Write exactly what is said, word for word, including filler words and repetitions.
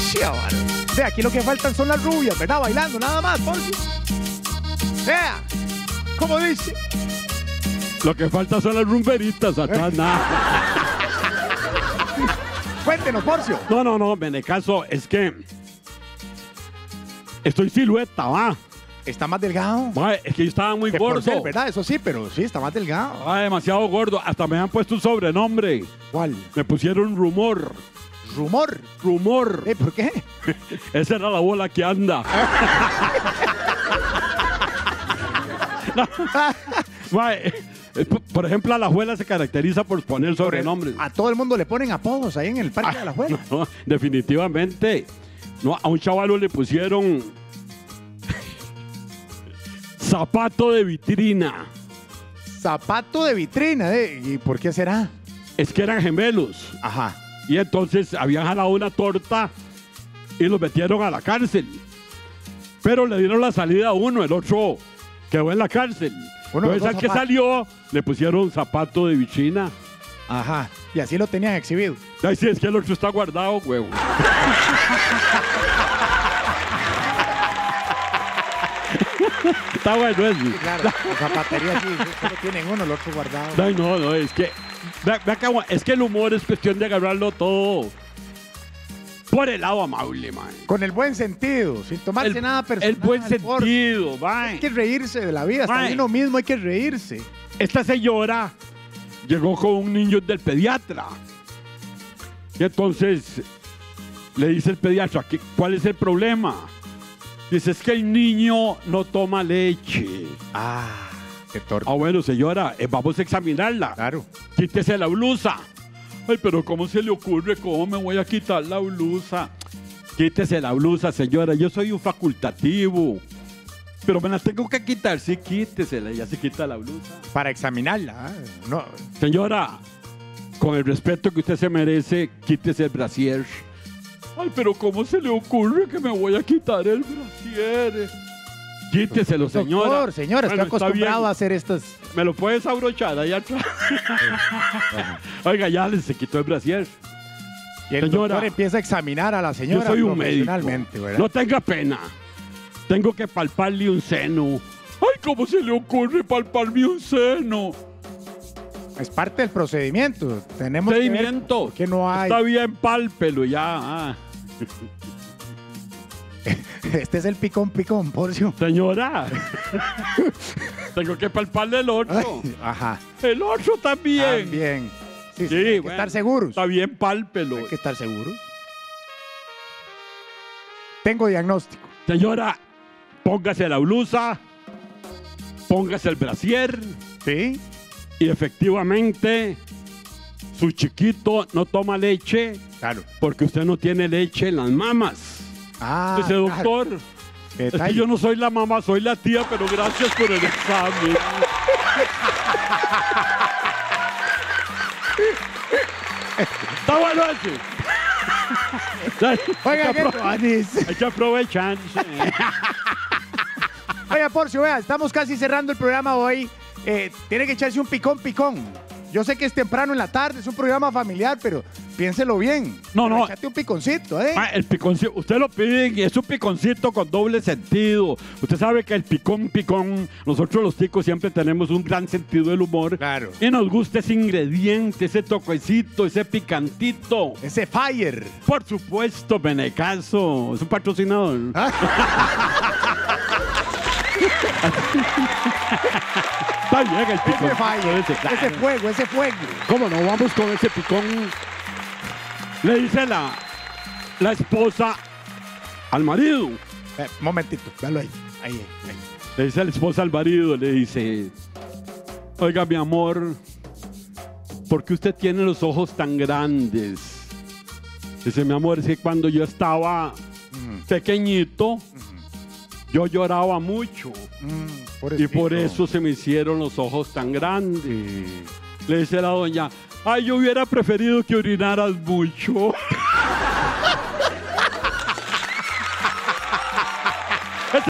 Chaval. Vea, aquí lo que faltan son las rubias, ¿verdad? Bailando, nada más, Porcio. Vea, ¿cómo dice? Lo que falta son las rumberitas atrás, nada. Cuéntenos, Porcio. No, no, no, en el caso es que estoy silueta, va. Está más delgado. Va, es que yo estaba muy Que por gordo. ser, ¿verdad? Eso sí, pero sí, está más delgado. Ah, demasiado gordo. Hasta me han puesto un sobrenombre. ¿Cuál? Me pusieron rumor. Rumor. Rumor. ¿Eh? ¿Por qué? Esa era la bola que anda. No. Va, eh, eh, por ejemplo, Alajuela se caracteriza por poner sobrenombres. A todo el mundo le ponen apodos ahí en el Parque de la Juela. No, definitivamente. No, a un chavalo le pusieron zapato de vitrina. Zapato de vitrina. ¿eh? ¿Y por qué será? Es que eran gemelos. Ajá. Y entonces habían jalado una torta y los metieron a la cárcel. Pero le dieron la salida a uno, el otro quedó en la cárcel. Uno Entonces al que salió le pusieron zapato de vitrina. Ajá. Y así lo tenían exhibido. Ay, sí, es que el otro está guardado, huevo. Está bueno eso. Sí, claro. La zapatería sí, solo tienen uno, el otro guardado. Ay, no, no, es que, vea, vea que agua- es que el humor es cuestión de agarrarlo todo por el lado amable, man. Con el buen sentido, sin tomarse El, nada personal. el buen por- sentido, man. Hay que reírse de la vida, hasta Ay. de uno mismo hay que reírse. Esta señora llegó con un niño del pediatra. Y entonces le dice el pediatra, ¿qué- ¿cuál es el problema? Dice, es que el niño no toma leche. Ah, qué torpe. Ah, bueno, señora, eh, vamos a examinarla. Claro. Quítese la blusa. Ay, pero ¿cómo se le ocurre? ¿Cómo me voy a quitar la blusa? Quítese la blusa, señora. Yo soy un facultativo. Pero me la tengo que quitar. Sí, quítesela. Ya se quita la blusa. Para examinarla. ah, No. Señora, con el respeto que usted se merece, quítese el brasier. Ay, pero ¿cómo se le ocurre que me voy a quitar el brasier? Quíteselo, señora. Doctor, señora, Bueno, estoy está acostumbrado bien. a hacer estas. ¿Me lo puedes abrochar ahí atrás? Oiga, ya le se quitó el brasier. Y el Señora, doctor empieza a examinar a la señora Yo soy un médico. profesionalmente, ¿verdad? No tenga pena. Tengo que palparle un seno. Ay, ¿cómo se le ocurre palparme un seno? Es parte del procedimiento. Tenemos Procedimiento. que ver por qué no hay. Está bien, pálpelo ya. Ah. Este es el picón picón, Porcio. Señora, tengo que palparle el otro. Ay, ajá. El otro también. También. Sí, sí, Sí, hay que bueno, estar seguros. Está bien, pálpelo. Hay que estar seguros. Tengo diagnóstico. Señora, póngase la blusa, póngase el brasier ¿Sí? y efectivamente su chiquito no toma leche Claro. porque usted no tiene leche en las mamas. Ah, Dice, claro. doctor, Qué es que detalle. yo no soy la mamá, soy la tía, pero gracias por el examen. Está bueno ese. Oiga, hay, que qué apro- tuanis. hay que aprovechar. Oiga, Porcio, vea, estamos casi cerrando el programa hoy. Eh, tiene que echarse un picón picón. Yo sé que es temprano en la tarde, es un programa familiar, pero piénselo bien. No, Pero no. échate un piconcito, ¿eh? Ah, el piconcito, usted lo pide y es un piconcito con doble sentido. Usted sabe que el picón, picón, nosotros los ticos siempre tenemos un gran sentido del humor. Claro. Y nos gusta ese ingrediente, ese toquecito, ese picantito. Ese fire. Por supuesto, Benecaso, es un patrocinador. Está bien el picón. Ese fire. Ese, claro. Ese fuego, ese fuego. ¿Cómo no? Vamos con ese picón. Le dice la, la esposa al marido. Eh, momentito, véalo ahí. Ahí, ahí. Le dice la esposa al marido, le dice, oiga, mi amor, ¿por qué usted tiene los ojos tan grandes? Dice, mi amor, es que cuando yo estaba Mm, pequeñito, yo lloraba mucho. mm, Y por pobrecito. eso se me hicieron los ojos tan grandes. Le dice la doña, ay, yo hubiera preferido que orinaras mucho.